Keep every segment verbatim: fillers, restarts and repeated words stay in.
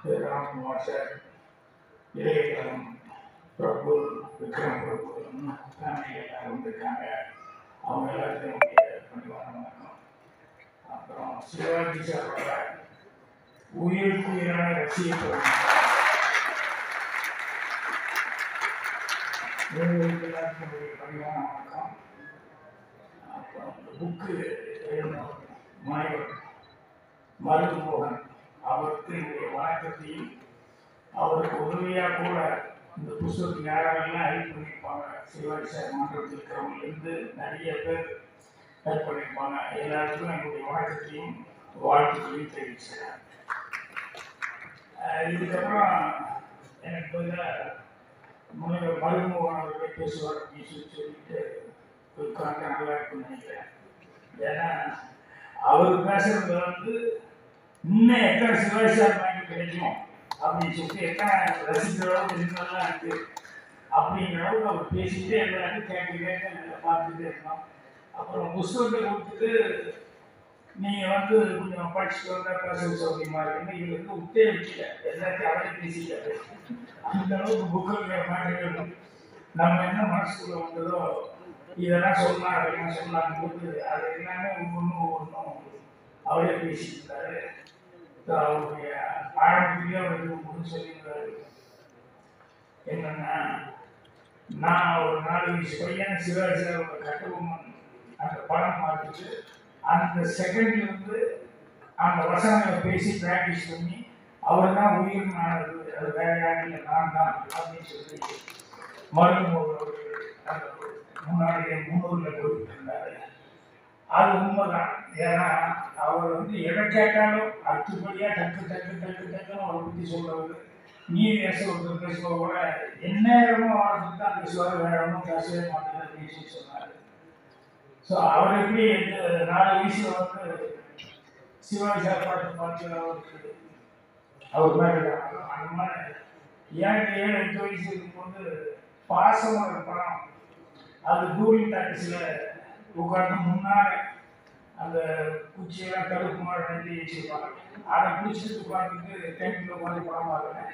Ramkumar sir, இளையதளம் Prabhu, Vikram Prabhu family எல்லாரும் இருக்காங்க. அவங்க எல்லாத்தையும் பணிவான வணக்கம். அப்புறம் சிவாஜி சாரோட உயிருக்கு உயிரான ரசிகர்கள் இவங்களுக்கு எல்லாருக்கும் பணிவான வணக்கம். அப்புறம் இந்த புக்கு மாணவர் மருதுமோகன் அவருக்கு என்னுடைய வணக்கத்தையும், அவருக்கு உதவியாக கூட இந்த புத்தகத்துக்கு யாரெல்லாம் ஹெல்ப் பண்ணியிருப்பாங்க, சிவாஜி சார் மன்றத்தில் இருக்கிறவங்கலேருந்து நிறைய பேர் ஹெல்ப் பண்ணியிருப்பாங்க. எல்லாருக்கும் என்னுடைய வணக்கத்தையும் வாழ்த்துக்களையும் தெரிவிச்சுக்கிறேன். இதுக்கப்புறம் எனக்கு பதிலாக முனைவர் மருதுமோகன் அவர்களே பேசுவார் அப்படின்னு சொல்லி சொல்லிட்டு உட்காந்து நல்லா இருக்குன்னு நினைக்கிறேன். ஏன்னா அவர் பேசுறது வந்து இன்னும் எத்தனை சிவாஜி சார் வாங்கி கிடைக்கும் அப்படின்னு சொல்லிட்டு எத்தனை ரசிக்கிற அளவுக்கு இருந்தெல்லாம் இருக்கு அப்படிங்கிற அளவுக்கு அவர் பேசிக்கிட்டே எல்லாருக்கும் கேட்க கேட்க பார்த்துட்டே இருக்கோம். அப்புறம் புஸ்தகத்தை கொடுத்துட்டு நீங்கள் வந்து கொஞ்சம் படிச்சுட்டு வந்தால் பேச சௌகரியமா இருக்குன்னு இவர் வந்து விட்டே வைக்கல, எல்லாத்தையும் அவரே பேசிக்காரு. அந்த அளவுக்கு புக்கில் மாற்றங்கள் நம்ம என்ன மனசுக்குள்ள வந்ததோ இதெல்லாம் சொல்லலாம் அதெல்லாம் சொல்லலாம் போது அது எல்லாமே ஒவ்வொன்றும் ஒவ்வொன்றும் அவரே பேசிட்டு இருந்தாரு. அவருடைய ஆரம்பத்திலேயே அவருக்கு ஒன்று சொல்லியிருந்தாரு என்னன்னா, நான் ஒரு நாலு வயசு பையன் சிவாஜி அவரோட கட்டபொம்மன் அந்த படம் பார்த்துட்டு அந்த செகண்ட்ல இருந்து அந்த வசனங்களை பேசி பிராக்டிஸ் பண்ணி அவர் தான் உயிர் நானது, அது வேற யாரும் நான் தான் அப்படின்னு சொல்லி மருத்துவ முன்னாடியே முன்னூரில் போயிட்டு இருந்தாரு. அது உண்மைதான். ஏன்னா அவர் வந்து எதை கேட்டாலும் அடுத்தபடியாக டக்கு டக்கு டக்கு டக்குன்னு அவரை பற்றி சொல்றவர். நீ பேச ஒருத்தர் பேசுவது கூட எந்நேரமும் அவருக்கு தான் பேசுவார், வேற ஒன்றும் பேசவே மாட்டேன் அப்படின்னு சொல்லி சொன்னார். ஸோ அவர் எப்படி நாலு வயசுல வந்து சிவாஜி சார் பாட்டு பார்த்து அவருக்கு அவர் மேலே அந்த மாதிரி ஏழு ஏழு எட்டு வயசு இருக்கும்போது பாசமான படம் அது டூரிங் டாக்ஸில் உட்காந்து முன்னால அந்த குச்சியெல்லாம் கருப்பு மாடு நெஞ்சு வச்சுருப்பாங்க. அதை பிடிச்சிட்டு உட்காந்துட்டு டென்ட்டில் உட்காந்து படம் பார்க்குறேன்.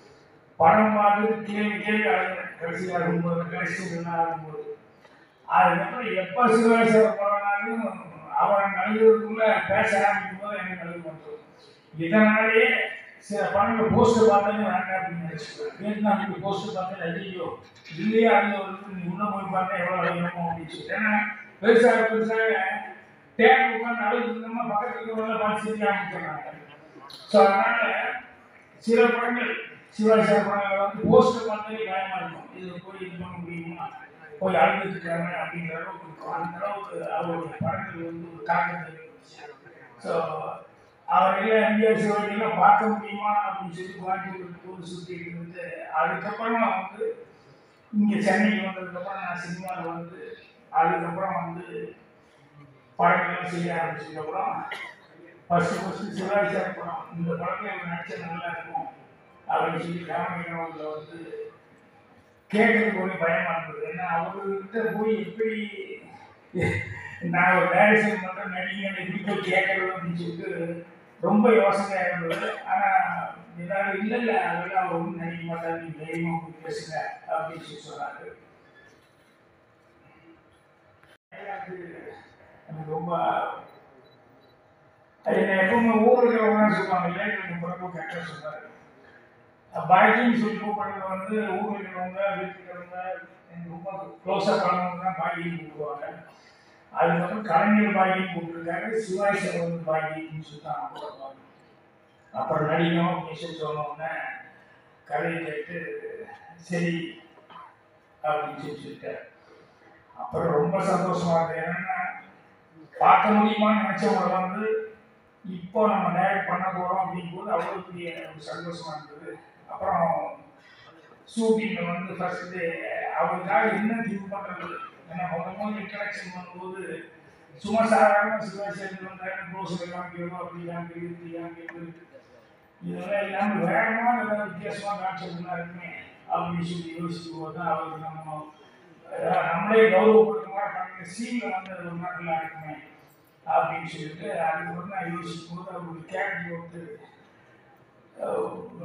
படம் பார்த்துட்டு கேள்வி கேள்வி ஆகுறேன். கடைசி ஆகும்போது கடைசி ஆகும்போது அதுக்கப்புறம் எப்போ சிவாஜி சார் படம்னாலும் அவரை நழுவுறதுக்குள்ள பேச ஆரம்பிக்கும் போது எனக்கு நழுவு வந்துடும். இதனாலேயே சில படங்கள் போஸ்டர் பார்த்தாலே வேண்டாம் அப்படின்னு நினச்சிக்குவேன். வியட்நாம் இப்படி போஸ்டர் பார்த்தாலே ஐயோ இல்லையே அது ஒரு நீ உள்ள போய் பார்த்தா எவ்வளோ அழகணும் அப்படின்னு சொல்லிட்டு. ஏன்னா பெருசாக பெருசாக தேவை உட்காந்து அழுது இருந்தோம்னா பக்கத்தில் இருக்கிறவங்க பார்த்து சிரிக்க ஆரம்பிச்சிடுறாங்க. ஸோ அதனால சில படங்கள் சிவாஜி சார் படங்களை வந்து போஸ்டர் பார்த்தாலே பயமாக இருக்கும். இதில் போய் இது பண்ண முடியுமா, போய் அழுதுட்டுருக்காங்க அப்படிங்கிற அளவுக்கு இருக்கும். அந்த அளவுக்கு அவருடைய படங்கள் வந்து ஒரு தாக்கத்தை. ஸோ அவரெல்லாம் எம்ஜிஆர் சிவாஜியெல்லாம் பார்க்க முடியுமா அப்படின்னு சொல்லி கோயம்புத்தூர் டூர் சுற்றிட்டு இருந்து அதுக்கப்புறம் வந்து இங்கே சென்னைக்கு வந்ததுக்கப்புறம் நான் சினிமாவில் வந்து அதுக்கப்புறம் வந்து படங்கள்லாம் செய்ய ஆரம்பிச்சதுக்கப்புறம் ஃபஸ்ட்டு ஃபஸ்ட்டு சிவாஜி சார் படம் இந்த படத்தில் இவர் நடிச்சா நல்லா இருக்கும் அப்படின்னு சொல்லி ராமகிராமத்தில் வந்து கேட்கறதுக்கு போய் பயமாக இருந்தது. ஏன்னா அவர்கிட்ட போய் எப்படி நான் ஒரு டைரக்ஷன் பண்ணுறேன் நடிகை எப்படி போய் கேட்கறது அப்படின்னு சொல்லிட்டு ரொம்ப யோசனையாக இருந்தது. ஆனால் ஏதாவது இல்லை இல்லை அதெல்லாம் அவர் ஒன்றும் நினைக்க மாட்டார், நீ தைரியமாக போய் பேசுங்க அப்படின்னு சொல்லி சொன்னார். எனக்கு ரொம்ப என்ன எப்பவுமே ஊரில் இருக்கிறவங்க சொல்லுவாங்க இல்லை எனக்கு பிறப்பு கரெக்டாக சொன்னார். பாய்கின்னு சொல்லி கூப்பிடுறது வந்து ஊரில் இருக்கிறவங்க வீட்டில் இருக்கிறவங்க எனக்கு ரொம்ப க்ளோஸாக பழகிறவங்க தான் பாய்கின்னு கூப்பிடுவாங்க. அதுக்கப்புறம் கலைஞர் பாகின்னு கூப்பிட்டுருக்காங்க, சிவாஜி சார் வந்து பாகின்னு சொல்லி தான் கூப்பிடுவாங்க. அப்புறம் நடிகணும் அப்படின்னு சொல்லி சொன்னோடனே கதையை கேட்டு சரி அப்படின்னு சொல்லி சொல்லிட்டார். அப்புறம் ரொம்ப சந்தோஷமா இருந்தது. ஏன்னா பார்க்க முடியுமான்னு நினைச்சவங்க வந்து இப்போ நம்ம டைரக்ட் பண்ண போகிறோம் அப்படிங்கும்போது அவ்வளோ பெரிய ஒரு சந்தோஷமா இருந்தது. அப்புறம் ஷூட்டிங்கில் வந்து ஃபர்ஸ்ட் டே அவருக்காக என்ன திங்க் பண்ணுறது, ஏன்னா முதல் முதல் இன்ட்ரடக்ஷன் பண்ணும்போது சும்மா சாதாரண சிவாஜி சேர்ந்து வந்தாங்க க்ளோஸில் காமிக்கிறதோ அப்படி காமிக்கிறது இப்படி காமிக்கிறது இதெல்லாம் இல்லாமல் வேகமாக ஏதாவது வித்தியாசமாக காமிச்சிருந்தா இருக்குமே அப்படின்னு சொல்லி யோசிக்கும் போது தான் அவருக்கு நம்ம நம்மளே கௌரவப்படுத்த மாதிரி பண்ணுற சீனில் வந்து அது ஒரு நல்லா இருக்குமே அப்படின்னு சொல்லிட்டு அதுக்கப்புறம் நான் யோசிக்கும் போது அவருடைய கேரக்டர் வந்து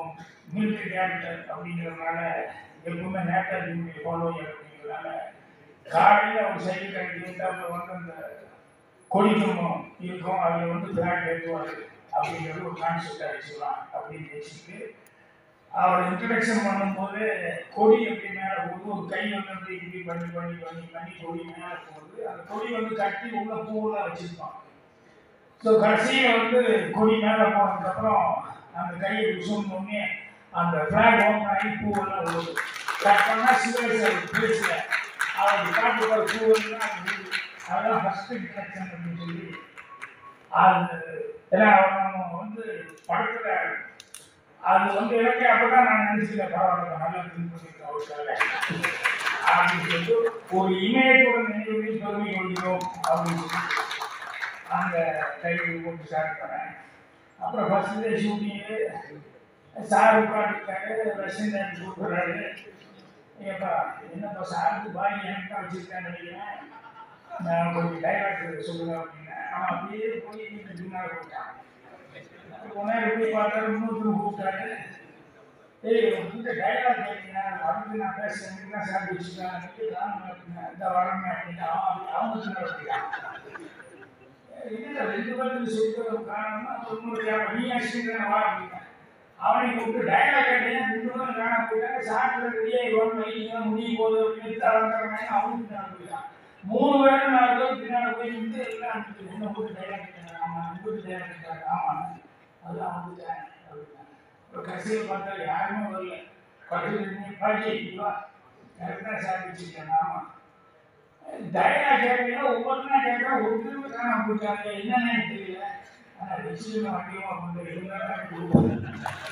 மிலிட்டரி கேரக்டர் அப்படிங்கிறதுனால எப்பவுமே நேதாஜியுடைய ஃபாலோயர் அப்படிங்கிறதுனால காலையில் அவர் சைக்கிள் கட்டி அப்புறம் வந்து அந்த கொடிக்கம்பம் இருக்கும், அதில் வந்து பிளாக் ஏற்றுவார் அப்படிங்கிறது ஒரு கான்செப்ட் அடிச்சுக்கலாம் அப்படின்னு வச்சுட்டு அவர் இன்ட்ரடக்ஷன் பண்ணும்போது கொடி எப்படி மேலே போகுது, ஒரு கை வந்து அப்படி இப்படி பண்ணி பண்ணி பண்ணி பண்ணி கொடி மேலே போகுது, அந்த கொடி வந்து கட்டி உள்ள பூவெல்லாம் வச்சுருப்பான். ஸோ கடைசியில் வந்து கொடி மேலே போனதுக்கப்புறம் அந்த கையை சொன்னோடனே அந்த ஃப்ளாக் ஓப்பன் ஆகி பூவெல்லாம் விழுது. கட் பண்ணால் சிவகேசர் பேசல அவர் காட்டுக்கிற பூவெல்லாம் அது விழுது. அதெல்லாம் ஃபஸ்ட்டு இன்ட்ரடக்ஷன் அப்படின்னு சொல்லி அது ஏன்னா நம்ம வந்து படத்தில் அது வந்து எனக்கு அப்போ தான் நான் நினச்சிக்கிறேன், பரவாயில்ல நல்லா திங்க் பண்ணியிருக்கேன் அவருக்காக அப்படின்னு சொல்லிட்டு ஒரு இமயத்தோட நினைவுகளையும் பெருமை கொள்கிறோம் அப்படின்னு சொல்லி அந்த டைட்டில் போட்டு ஸ்டார்ட் பண்ணேன். அப்புறம் ஃபர்ஸ்ட் டே ஷூட்டிங்கு சார் உட்காந்துருக்காரு, ரஷ்யன் டைம் கூப்பிட்றாரு. ஏப்பா என்னப்பா சாருக்கு பாய் எனக்கு தான் வச்சுருக்கேன்னு நினைக்கிறேன், நான் கொஞ்சம் டைலாக் சொல்லுங்க அப்படின்னேன். அவன் அப்படியே போய் வீட்டு பின்னால் போயிட்டான். உடனே போய் பார்த்தாரு, இன்னொருத்தர் கூப்பிட்டாரு. ஏய் உங்ககிட்ட டைலாக் கேட்டீங்க, அடுத்து நான் பேசுகிறேன் தான் சார் வச்சுருக்கேன் இந்த வரணும் அப்படின்னு அவன் அவங்க பின்னால் போயிட்டான். இல்லை ரெண்டு பேருக்கு சொல்லிட்டு காரணம்னா இன்னொரு நீ ஆக்சிடென்ட் வா அப்படின்னா அவனை கூப்பிட்டு டைலாக் கேட்டீங்க ரெண்டு பேரும் காண போயிட்டாங்க. சாப்பிட்ற ரெடியாக இவன் வைக்கலாம் முடிய போது அப்படின்னு தரங்கிறாங்க. அவனுக்கு பின்னால் போயிட்டான். மூணு பேரும் நாலு பேர் பின்னால் போய் நின்று எல்லாம் என்ன கூப்பிட்டு டைலாக் கேட்டாங்க. ஆமாம் கூப்பிட்டு டைலாக் கேட்டாங்க. ஆமாம் அதெல்லாம் வந்துட்டேன் அப்படின்னா ஒரு கடைசியில் பார்த்தா யாருமே வரல. கடைசியில் பாஜி வா கரெக்டாக சார் வச்சுருக்கேன். ஆமாம் டைலாக் கேட்டீங்கன்னா ஒவ்வொருத்தரும் கேட்குறேன், ஒருத்தருமே காணாம போயிட்டாங்க, என்னன்னு தெரியல. ஆனால் நிச்சயமாக அதிகமாக பண்ணுறது இருந்தாலும்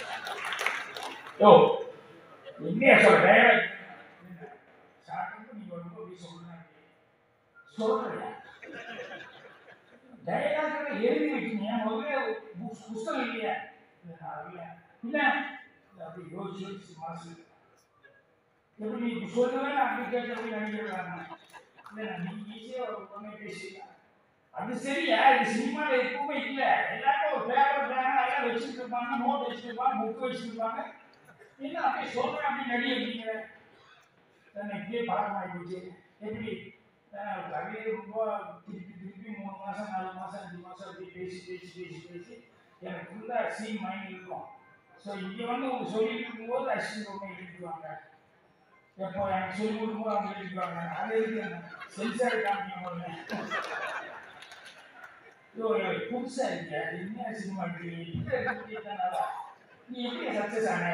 யோ என்னையா சொல்ற டைலாக் சாப்பிட்டு நீங்கள் ரொம்ப அப்படி சொல்கிறேன் சொல்கிறேன் டைலாக் எழுதி வைக்கீங்க முதல்ல புஸ்தகம் இல்லையா இல்லை இல்லை அப்படி யோசிச்சு யோசிச்சு மாசு எப்படி நீ சொல்லுவேன் அப்படி கேட்கறது நினைக்கிறாங்க. அது சரியா, இது சினிமாவில் எப்பவுமே இல்லை. எல்லாருமே ஒரு பேப்பர் பேனா எல்லாம் வச்சுட்டு இருப்பாங்க, நோட் வச்சுருப்பாங்க, புக்கு வச்சுருப்பாங்க. என்ன அப்படியே சொல்கிறேன் அப்படி நடி அப்படிங்கிற இப்படியே பழக்கமாகி போச்சு. எப்படி கதையே ரொம்ப திருப்பி திருப்பி மூணு மாதம் நாலு மாதம் அஞ்சு மாதம் அப்படி பேசி பேசி பேசி பேசி எனக்கு ஃபுல்லாக சீன் மைண்ட் இருக்கும். ஸோ இங்கே வந்து அவங்க சொல்லிட்டு இருக்கும்போது அசிஸ்டன்ட் ரொம்ப எழுதிக்குவாங்க. எப்போ எனக்கு சொல்லி கொடுக்கும்போது அவங்க எழுதிக்குவாங்க. அது எதுக்கு சென்சார் காமிக்கணும் புதுசாக இருக்கியா என்ன சினிமா எடுத்துக்கிட்டா நீ எப்படி சக்ஸஸ் ஆன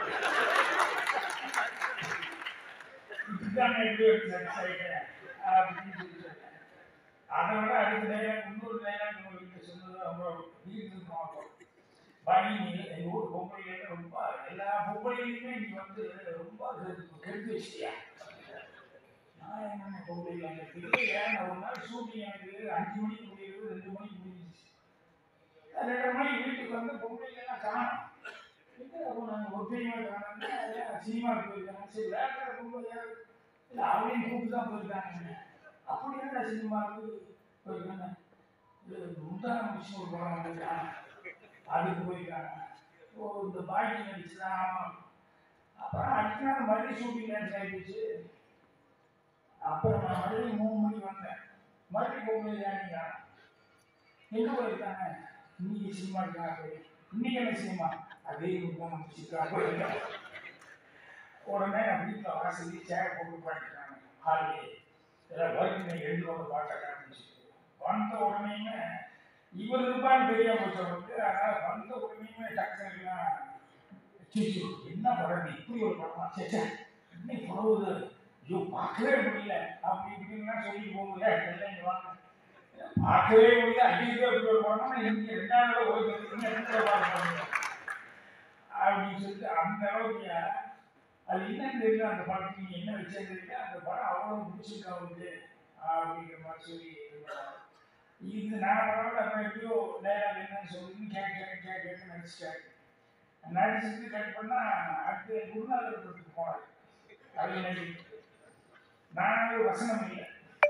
இப்படிதான் எப்படி ஒரு சக்ஸஸ் ஆகிட்டேன் அப்படின்னு சொல்லி சொன்னேன். அதை விட அடுத்த டைலாக் இன்னொரு டைலாக் உங்களுக்கு சொன்னது ரொம்ப வீட்டுக்கு மாட்டோம். பாய் நீ எங்கள் ஊர் பொம்பளையில ரொம்ப எல்லா பொம்பளையுமே நீ வந்து ரொம்ப கெடுத்து வச்சிட்டியா. நான் என்ன பொம்பளை ஏன் ஒரு நாள் ஷூட்டிங் எனக்கு அஞ்சு மணிக்கு முடியுது, ரெண்டு மணிக்கு முடிஞ்சிச்சு. ரெண்டரை மணிக்கு வீட்டுக்கு வந்து பொம்பளைலாம் காணும். நாங்கள் ஒத்தையுமே காணோம்னா சினிமாவுக்கு போயிருக்காங்க. சரி வேற பொம்பளை இல்லை அவளையும் கூப்பிட்டு தான் போயிருக்காங்க. அப்படி என்ன சினிமாவுக்கு போயிருக்காங்க. இது முந்தான விஷயம் ஒரு படம் வந்துருக்காங்க, அதுக்கு போயிருக்காங்க. ஓ இந்த பாக்கி நடிச்சுதான். ஆமாம். அப்புறம் அடுத்த நாள் மறுபடியும் ஷூட்டிங் டான்ஸ் ஆகிடுச்சு. அப்புறம் நான் மறுபடியும் மூணு மணிக்கு வந்தேன். மறுபடியும் பொம்பளை ஜாயினிங்க எங்கே போயிருக்காங்க. இன்னைக்கு சினிமா இருக்காங்க. இன்னைக்கு என்ன சினிமா அதே முடிச்சுருக்காங்க. உடனே நான் வீட்டில் வாசலி சேர் போட்டு பாட்டுருக்காங்க. ஹாலே எல்லாம் ஒர்க்கு எழுதி வந்து பாட்டை காமிச்சு வந்த உடனேயுமே இவர் இருப்பான்னு தெரியாம போச்சவங்களுக்கு. அதனால் வந்த உடனேயுமே டக்குலாம் என்ன படம் இப்படி ஒரு படமா சேச்சா இன்னைக்கு பரவுது ஐயோ பார்க்கவே முடியல அப்படி இப்படின்லாம் சொல்லி போகுது. எல்லாம் வாங்க பார்க்கவே முடியல அடிக்கவே அப்படி ஒரு படமா இங்கே ரெண்டாவது ஓய்வு அப்படின்னு சொல்லிட்டு அந்த அளவுக்கு அது என்னன்னு தெரியல. அந்த படத்துக்கு நீங்க என்ன வச்சேன்னு தெரியல. அந்த படம் அவ்வளவு பிடிச்சிருக்கு அவருக்கு அப்படிங்கிற மாதிரி சொல்லி இது நான் பரவாயில்ல. அப்புறம் எப்படியோ டைலாக் என்னன்னு சொல்லி கேட்க கேட்க கேட்க நடிச்சிட்டாரு. நடிச்சுட்டு கட் பண்ணா அடுத்து குருநாதர் படத்துக்கு போனார். அது நடி நானே வசனம் இல்லை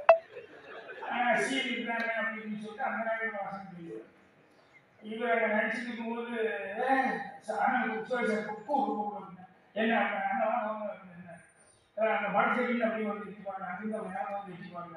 சீல் இருக்காங்க அப்படின்னு சொல்லிட்டு அந்த நேரம் வசனம் தெரியும். இவர் நடிச்சுட்டு இருக்கும்போது ஆனால் சரி சார் கூப்பிட்டு என்ன அந்த வாங்க அந்த மழை செடியில் அப்படி வந்து வச்சுப்பாங்க அந்த நேரம் வந்து வச்சுப்பாங்க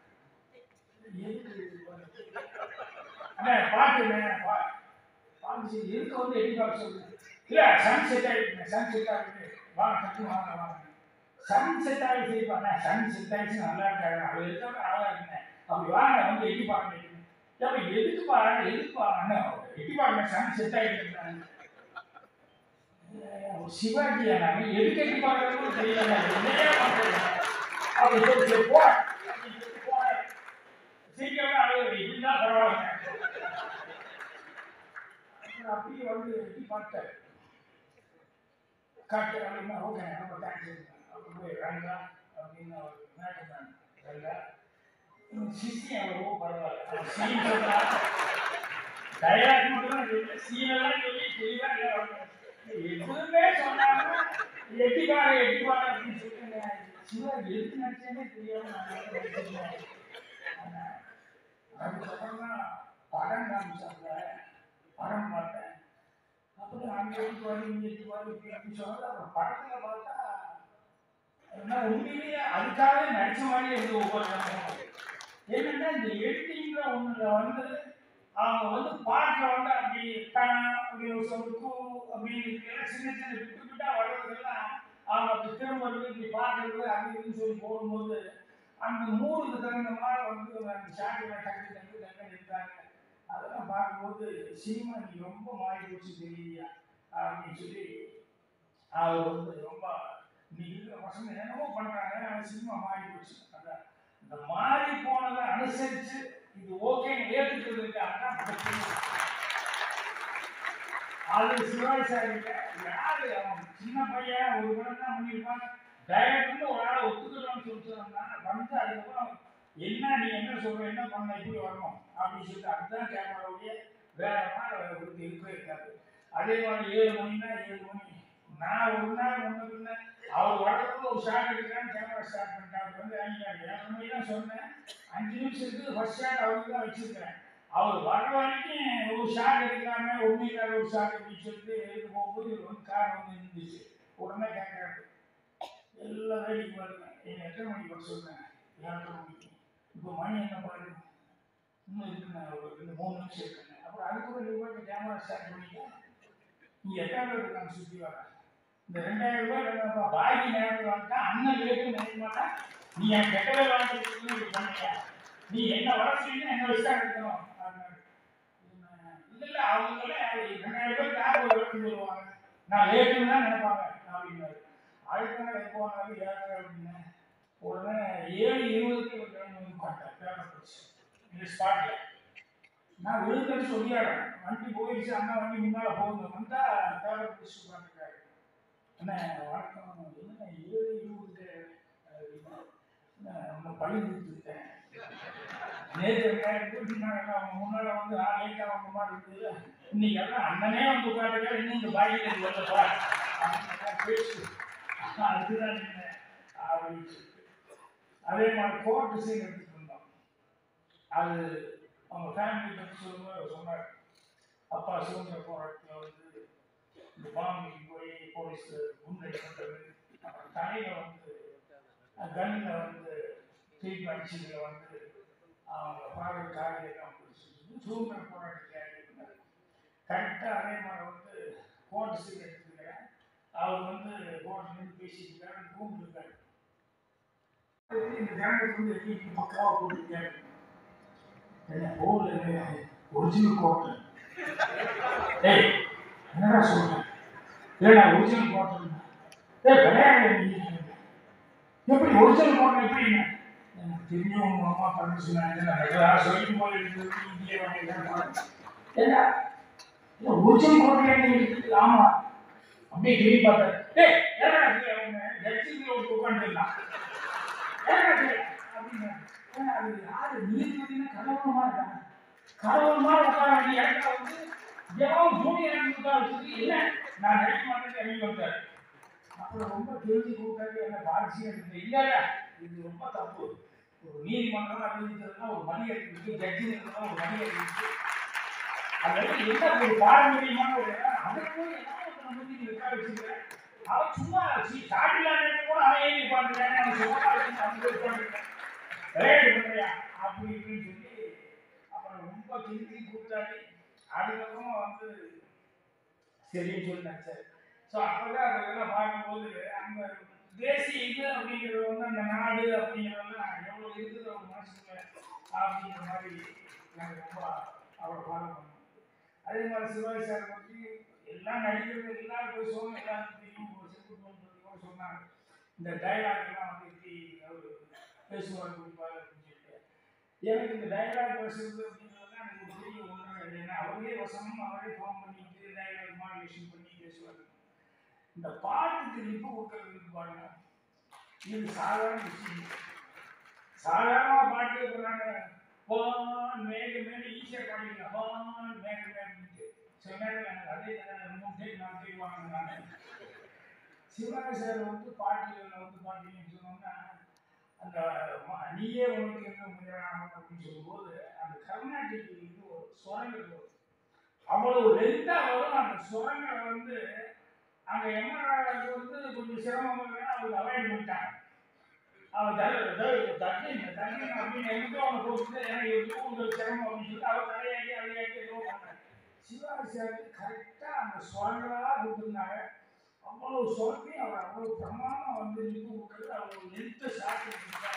அண்ணா பார்த்துண்ணே பார்த்து சரி எதுக்கு வந்து எட்டி பார்க்க சொல்லுங்க இல்லை சன் செட் ஆகிடுங்க சன் செட் ஆகிடுது வாங்க கட்டு வாங்க வாங்க சன் செட் ஆகி சரிப்பாண்ணே சன் செட் ஆகிடுச்சு நல்லா இருக்காங்க அது எதுக்காக அழகா இருக்குங்க அப்படி வாங்க வந்து எட்டி பார்க்க அப்ப எதுக்கு பாருங்க எதுக்கு பாருங்க எட்டி பாருங்க சன் செட் ஆகிட்டு சிவாஜியா நாங்க எதுக்கு எட்டி பார்க்கறதுன்னு தெரியல அப்படி சொல்லி போ சீக்கிரமே அழகு இப்படிதான் பரவாயில்ல அப்படியே வந்து எட்டி பார்த்தேன் காட்டு அப்படின்னா ஓகே ரொம்ப தேங்க்ஸ் அப்படி போய் ரங்கா அப்படின்னு ஒரு மேட்ரு தான் ரங்கா சிசி அவ்வளவோ பரவாயில்ல சீன் சொன்னா டைலாக் மட்டும் சொல்லி சீனெல்லாம் சொல்லி தெளிவா எதுவுமே சொன்னாங்க எட்டிப்பாரு எட்டிப்பாரு அப்படின்னு சொல்லுங்க சிவா எதுக்கு நினைச்சேனே தெரியாம அதுக்கப்புறம் தான் படம் காமிச்சாங்க படம் பார்த்தேன் அப்புறம் அங்கே எட்டிப்பாரு இங்கே எட்டிப்பாரு அப்படின்னு சொன்னாங்க அப்புறம் படத்துல பார்த்தா என்ன உண்மையிலேயே அதுக்காகவே நடிச்ச மாதிரியே இருந்து ஒவ்வொரு என்னன்னா இந்த எடிட்டிங்கிற ஒன்றுல வந்து அவங்க வந்து பாட்டில் வந்து அப்படி தான் அப்படின்னு சொல்லிட்டு அப்படின்னு சின்ன சின்ன விட்டு விட்டா வர்றதெல்லாம் அவங்க அப்படி திரும்ப இப்படி பார்க்கறது அப்படி இதுன்னு சொல்லி போடும்போது அந்த மூணுக்கு தகுந்த மாதிரி வந்து அந்த ஷாட்டில் டக்கு டக்கு டக்குன்னு இருக்காங்க அதெல்லாம் பார்க்கும்போது சினிமா நீ ரொம்ப மாறி போச்சு தெரியலையா அப்படின்னு சொல்லி அவர் வந்து ரொம்ப நீ இருக்கிற பசங்க என்னமோ பண்ணுறாங்க ஆனால் சினிமா மாறி போச்சு அதான் இந்த மாறி போனதை அனுசரித்து இது ஓகேன்னு ஏற்றுக்கிறதுக்காக அது சிவாஜி சார் யாரு அவன் சின்ன பையன் ஒரு படம் தான் பண்ணியிருப்பான் டைரக்டர்னு ஒரு ஆளை ஒத்துக்கலாம்னு சொல்லிச்சுன்னா வந்து அதுக்கப்புறம் என்ன நீ என்ன சொல்ற என்ன பண்ண இப்படி வரணும் அப்படின்னு சொல்லிட்டு அதுதான் கேமராவுடைய வேற மாதிரி கொடுத்து இருக்கவே இருக்காது அதே மாதிரி ஏழு மணினா ஏழு மணி நான் ஒரு நாள் முன்ன அவர் வர்றதுக்குள்ள ஒரு ஷாட் எடுக்கிறான்னு கேமரா ஸ்டார்ட் பண்ணிட்டாங்க வந்து வாங்கிட்டாங்க ஏழு மணி தான் சொன்னேன் அஞ்சு நிமிஷத்துக்கு ஃபர்ஸ்ட் ஷாட் அவருக்கு தான் வச்சிருக்கிறேன் அவர் வர்ற வரைக்கும் ஒரு ஷாட் எடுக்கலாமே ஒன்றும் இல்லாத ஒரு ஷாட் அப்படின்னு சொல்லிட்டு எடுத்து போகும்போது வந்து கார் வந்து இருந்துச்சு உடனே கேட்கறாரு எல்லாம் வேடிக்கை பாருங்க எங்கள் எத்தனை மணிக்கு வர சொல்றேன் ஏழரை மணிக்கு இப்போ மணி என்ன பாருங்க இன்னும் இருக்குண்ணே ஒரு ரெண்டு மூணு நிமிஷம் இருக்குண்ணே அப்புறம் அதுக்குள்ள நீங்கள் கேமரா ஸ்டார்ட் பண்ணிட்டு நீங்கள் எட்டாவது இருக்காங்க சுற்றி வரேன் இந்த ரெண்டாயிரம் ரூபாய் பாக்கி நேரத்தில் வந்துட்டா அண்ணன் லேட்டு நினைக்க மாட்டா நீ என் கெட்டதை வாங்கிட்டு பண்ணியா நீ என்ன வர சொல்லி என்ன வச்சா எடுக்கணும் இல்லை இல்லை அவங்கள ரெண்டாயிரம் ரூபாய் கார் ஒரு எடுத்து வருவாங்க நான் லேட்டுன்னு தான் நினைப்பாங்க அப்படின்னாரு அடுத்த நாள் எப்போ வந்தாலும் ஏழரை அப்படின்னு உடனே ஏழு இருபதுக்கு ஒரு டைம் வந்து பார்த்தேன் பேப்பர் போச்சு இந்த ஸ்பாட்டில் நான் விழுந்தேன்னு சொல்லியாடுறேன் வண்டி போயிடுச்சு அண்ணா வண்டி முன்னால் போகணும் வந்தால் பேப்பர் பிடிச்சி உட்காந்துருக்காரு என்ன வணக்கம் என்ன ஏழு இருபது நம்ம பழி கொடுத்துருக்கேன் நேற்று அவங்க முன்னால வந்து லேட்டாக அவங்க மாதிரி இருக்குது இன்னைக்கு எல்லாம் அண்ணனே வந்து உட்காந்துருக்கா இன்னும் இந்த பாய்க்கு வரப்பா பேசு அதுதான் என்ன அப்படின்னு சொல்லிட்டு அதே மாதிரி கோர்ட்டு சீன் எடுத்துட்டு இருந்தோம் அது அவங்க ஃபேமிலி பற்றி சொல்லும்போது சொன்னார் அப்பா சுதந்திர போராட்டத்தில் வந்து இந்த பாம்புக்கு போய் போலீஸ் குண்டை பண்ணுறது அப்புறம் தலையில் வந்து கன்னில் வந்து தீர்ப்பு அடிச்சதில் வந்து அவங்க ஃபாதர் காரியெல்லாம் பிடிச்சிட்டு சுதந்திர போராட்டத்தில் இருந்தார் கரெக்டாக அதே மாதிரி வந்து கோர்ட்டு சீன் எடுத்துக்கிறேன் அவர் வந்து கோர்ட்டில் நின்று பேசிட்டு இருக்காரு ரூம் இருக்காரு இந்த ஜனங்களுக்கு வந்து எப்படி பக்காவாக போட்டுருக்காரு என்ன போகல ஒரிஜினல் கோர்ட்டு ஏய் என்னடா சொல்றேன் இல்லை நான் ஒரிஜினல் கோர்ட்டு ஏ விளையாடு எப்படி ஒரிஜினல் கோர்ட்டு எப்படிங்க எனக்கு தெரியும் உங்க அம்மா பண்ணி சொன்னாங்க சொல்லிக்கும் போது எடுத்து இந்திய ஏன்னா இல்லை ஒரிஜினல் கோர்ட்டு ஆமா அப்படியே கிரி பார்த்தேன் ஏய் ஏன்னா ஜட்ஜிங்கில் ஒரு உட்காந்துருந்தான் அப்படின்னு அது யாரு நீதிபதினா கடவுளமா இருக்காங்க கடவுளமா உட்கார வேண்டிய இடத்துல வந்து எவ்வளவு ஜூனியர் உட்கார வச்சுட்டு இல்லை நான் நினைக்க மாட்டேன்னு இறங்கி வந்தார் அப்புறம் ரொம்ப தெரிஞ்சு கூட்டாரு என்ன பாலிசியாக இருக்குது இல்லை இல்லை இது ரொம்ப தப்பு ஒரு நீதிமன்றம் அப்படிங்கிறதுனா ஒரு மரியாதை இருக்கு ஜட்ஜிங்கிறதுனா ஒரு மரியாதை இருக்கு அதெல்லாம் என்ன ஒரு பாரம்பரியமான ஒரு அதுக்கு ஏதாவது நம்ம அவன் சும்மா சாட்டிலான்னு கூட அவன் ஏறி உட்காந்துருக்கானே, அவன் சும்மா அவங்க உட்காந்துருக்கான் விளையாட்டு பண்றியா அப்படி இப்படின்னு சொல்லி அப்புறம் ரொம்ப திருப்பி கூப்பிட்டாரு. அதுக்கப்புறமா வந்து சரின்னு சொல்லிட்டாங்க சார். ஸோ அப்போதான் அதெல்லாம் பார்க்கும்போது அந்த தேசிய இது அப்படிங்கிறது வந்து அந்த நாடு அப்படிங்கிறதெல்லாம் எவ்வளோ இருக்குது அவங்க மனசுக்குள்ள அப்படிங்கிற மாதிரி எனக்கு ரொம்ப அவரை ஃபாலோ பண்ணணும். அதே மாதிரி சிவாஜி சார் பற்றி எல்லாம் நடிக்கிறது எல்லாரும் பேசுவாங்க, எல்லாருக்கும் தெரியும். ஒரு செல்வம் கூட சொன்னாங்க இந்த டைலாக்லாம் வந்து இப்படி அவர் பேசுவார் கொடுப்பார் அப்படின்னு சொல்லிட்டு. எனக்கு இந்த டைலாக் பேசுறது அப்படிங்கிறதுலாம் எனக்கு ஒரு பெரிய ஒன்று. ஏன்னா அவரே வசனம் அவரே ஃபார்ம் பண்ணிட்டு டைலாக் மாடுலேஷன் பண்ணி பேசுவார். இந்த பாட்டுக்கு லிப்பு கொடுக்கறதுக்கு பாருங்க, இது சாதாரண விஷயம். சாதாரணமாக பாட்டு இருக்கிறாங்க, பான் மேக மேலே ஈஸியாக பாடிக்கலாம், பான் மேக மேலே. சில நேரத்தில் எனக்கு அதே மூணு டைம் நான் போய் வாங்கினாங்க. சிவாஜி சார் வந்து பாட்டுகளில் வந்து பார்த்தீங்கன்னு சொன்னோம்னா அந்த நீயே உனக்கு எங்க முயறாமல் அப்படின்னு சொல்லும்போது அந்த கர்நாடிக் இது ஒரு சுரங்கள் வரும், அவ்வளவு லென்த்தாக வரும். அந்த சுரங்களை வந்து அங்கே எம்ஆர்ஆருக்கு வந்து கொஞ்சம் சிரமம் இல்லைன்னா அவங்க அவாய்ட் பண்ணிட்டாங்க. அவன் தட்டிங்க தட்டிங்க அப்படின்னு எங்கேயோ அவனை கொடுத்துட்டு எனக்கு உங்களுக்கு சிரமம் அப்படின்னு சொல்லிட்டு அவர் தலையாட்டி அதையாட்டி எதுவும் பண்ணாங்க. சிவாஜி சார் கரெக்டாக அந்த சுரங்களாக கொடுத்துருந்தாங்க. அவ்வளவு சுரத்தையும் அவர் அவ்வளோ பிரமாணம் வந்து லிப்பு கொடுக்குறது, அவ்வளோ லென்த்து சாப்பிட்டு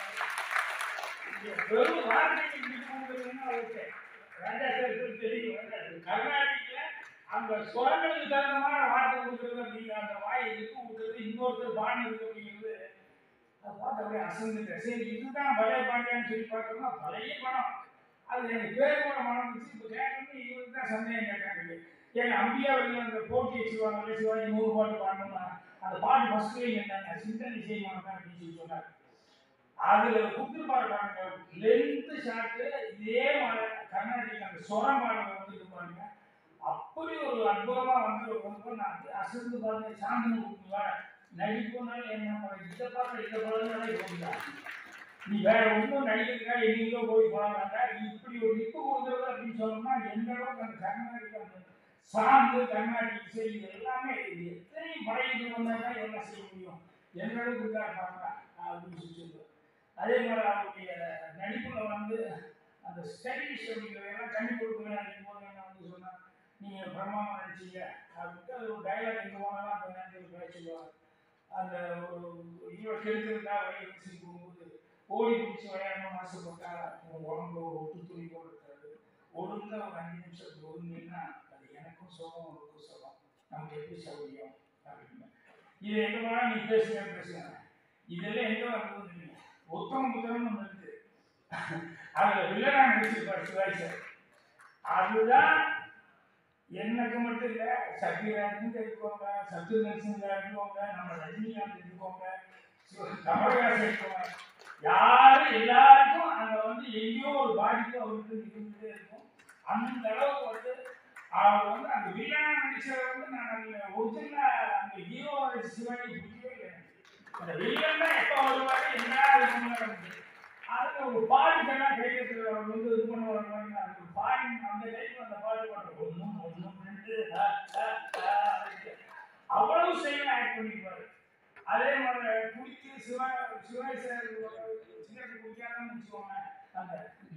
வெறும் வார்த்தைக்கு லிப்பு கொடுக்குறதுன்னா அவருக்கு ராஜா சார் தெரியும். கர்நாடிக்கில் அந்த சுரங்களுக்கு தகுந்த மாதிரி வார்த்தை கொடுக்குறது அப்படிங்கிற அந்த வாயை லிப்பு கொடுக்குறது இன்னொருத்தர் பாடினது அப்படிங்கிறது அதை பார்த்து அப்படியே அசந்துட்டேன். சரி இதுதான் பழைய பாண்டியான்னு சொல்லி பார்த்தோம்னா பழைய படம். அது எனக்கு பேர் கூட மறந்துச்சு. இப்போ கேட்டோம்னா இவருக்கு தான் சந்தேகம் கேட்டாங்க. ஏன்னா அம்பியா வெளியில் அந்த போட்டி வச்சுருவாங்க, சிவாஜி நூறு பாட்டு பாடணும்னா அந்த பாட்டு ஃபஸ்ட்லேயே என்னங்க சிந்தனை செய்வாங்க அப்படின்னு சொல்லி சொன்னார். அதில் கொடுத்துருப்பாரு பாருங்க, லென்த்து ஷார்ட்டு இதே மாதிரி கர்நாடிக் அந்த சுரம் பாடலை வந்துட்டு பாருங்க, அப்படி ஒரு அற்புதமாக வந்து வந்து நான் அசந்து பார்த்து சாந்தனை கொடுக்குங்களா நடிப்புனால என்ன இதை பார்க்க இதை பழங்காலே போகுதா, நீ வேற ஒன்றும் நடிக்கிறதுக்காக எங்கேயோ போய் போகலாங்க, இப்படி ஒரு லிப்பு கொடுக்குறது அப்படின்னு சொன்னோம்னா எந்த அளவுக்கு அந்த கர்நாடிக் அந்த சாந்து கர்நாடிக் இசை இது எல்லாமே எத்தனை படையிட்டு வந்தால் தான் எல்லாம் செய்ய முடியும், எந்த அளவுக்கு இருக்கா பாருங்க அப்படின்னு சொல்லி சொல்லுவோம். அதே மாதிரி அவருடைய நடிப்பில் வந்து அந்த ஸ்டைலிஷ் அப்படிங்கிறதெல்லாம் கண்ணி கொடுக்குறேன் அப்படின் போது என்ன வந்து சொன்னால் நீங்கள் பிரமாணம் நடிச்சிங்க அப்படின்ட்டு அது ஒரு டைலாக் எங்கே போனாலும் அந்த நேரத்தில் பேச சொல்லுவாங்க. அந்த ஒரு இவரை கெடுக்கிறதுக்கா வழி வச்சு போகும்போது ஓடி பிடிச்சி விளையாடணும்னு ஆசைப்பட்டா உங்கள் உடம்புல ஒரு ஒட்டு துணி கூட இருக்காது, ஒழுங்க ஒரு அஞ்சு நிமிஷத்துக்கு ஒழுங்குன்னா அது எனக்கும் சுகம் உங்களுக்கும் சுகம், நமக்கு எப்படி சௌகரியம் அப்படின்னு. இது எங்கே போனால் நீ பேசுங்க பேசுங்க இதெல்லாம் எங்கே வரும்போது இல்லை ஒத்தம் புத்தகம்னு ஒன்று இருக்குது, அதில் வில்லனாக நடிச்சிருப்பார் சிவாஜி சார். அதுதான் எனக்கு மட்டும் இல்லை, சத்யராஜன் எடுத்துக்கோங்க, சத்ய நரசிங்க எடுத்துக்கோங்க, நம்ம ரஜினிகாந்த் எடுத்துக்கோங்க, கமலஹாசன் எடுத்துக்கோங்க, யாரும் எல்லாருக்கும் அங்கே வந்து எங்கேயோ ஒரு பாதிப்பு அவருக்கு இருந்துகிட்டே இருக்கும். அந்த அளவுக்கு வந்து அவர் வந்து அந்த வில்லனாக நடிச்சதை வந்து நான் ஒரிஜினலாக அந்த ஹீரோ சிவாஜி பிடிக்கவே இல்லை. அந்த வில்லன் தான் எப்போ வருவாரு என்ன அது அதில் ஒரு பாட்டுக்கெல்லாம் கையெழுத்து அவர் வந்து இது பண்ணுவார் மாதிரி அந்த பாடி அந்த டைம் அந்த பாட்டு பாடுற ஒன்றும் ஒன்றும் ரெண்டு அவ்வளவு செயல் ஆக்ட் பண்ணிக்குவார். அதே மாதிரி குடித்து சிவா சிவாஜி சார் சிகரெட் குடிக்காதன்னு வச்சுக்கோங்க, அந்த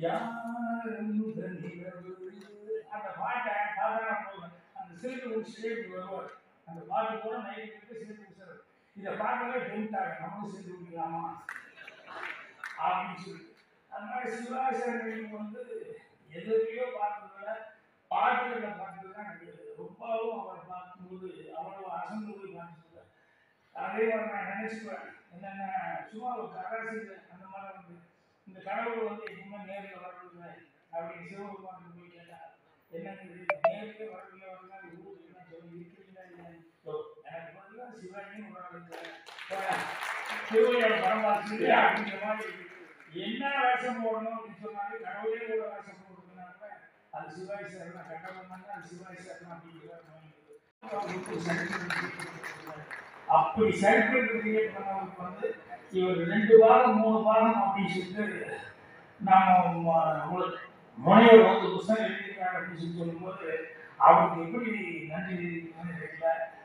அந்த பாட்டை சாதாரண போதும் அந்த சிறுக்கு குடிச்சுட்டே இப்படி வருவார். அந்த பாட்டு கூட நைட்டு சிறுக்கு குடிச்சார். இதை பார்க்கவே டெம்ட்டாங்க, நம்மளும் சிறுக்கு குடிக்கலாமா அப்படின்னு சொல்லி. அந்த மாதிரி சிவாஜி சார் வந்து எதுலையோ பார்த்ததில்ல, பாட்டுகளை பார்த்தது தான் எனக்கு ரொம்பவும் அவரை பார்க்கும்போது அவ்வளோ அசந்து போய் பார்த்துருக்கேன். அதே மாதிரி நான் நினச்சிக்குவேன் என்னென்ன சும்மா ஒரு கராசியில் அந்த மாதிரி வந்து இந்த கடவுள் வந்து எப்பவுமே நேரில் வரவில்லை அப்படின்னு சிவபெருமான் போய் கேட்டால் என்னங்க நேரில் வரவில்லை வரல ஊருக்கு நான் சொல்லி இருக்கிறீங்களா இல்லை எனக்கு பார்த்தீங்கன்னா சிவாஜியும் ஒரு திருவையாளர் பரமாசி அப்படிங்கிற மாதிரி என்ன வேஷம் போடணும் அப்படின்னு சொன்னாலே கடவுளே கூட வேஷம் போடுறதுனால அது சிவாஜி சார் தான் கட்டணம் அது சிவாஜி சார் தான் அப்படிங்கிறார். அப்படி சர்க்கிள் கிரியேட் பண்ணவங்களுக்கு வந்து இவர் ரெண்டு பாகம் மூணு பாகம் அப்படின்னு சொல்லிட்டு நாம் உங்களுக்கு முனைவர் வந்து புத்தகம் எழுதியிருக்காங்க அப்படின்னு சொல்லி சொல்லும்போது அவருக்கு எப்படி நன்றி தெரிவிக்கணும்னு தெரியல.